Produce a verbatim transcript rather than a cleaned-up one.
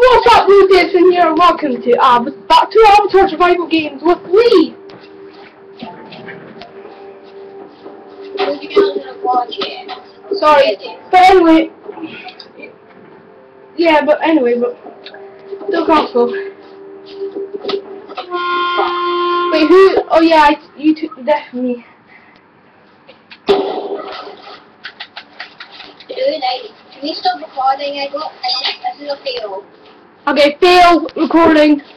What's up, Blue Jason here, and welcome to uh, back to Avatar Survival Games with Lee. Sorry, but anyway, yeah, but anyway, but still console. Wait, who? Oh yeah, I, you took the death from me. Dude, I, can we stop recording? I got this is a fail. Okay, fail recording.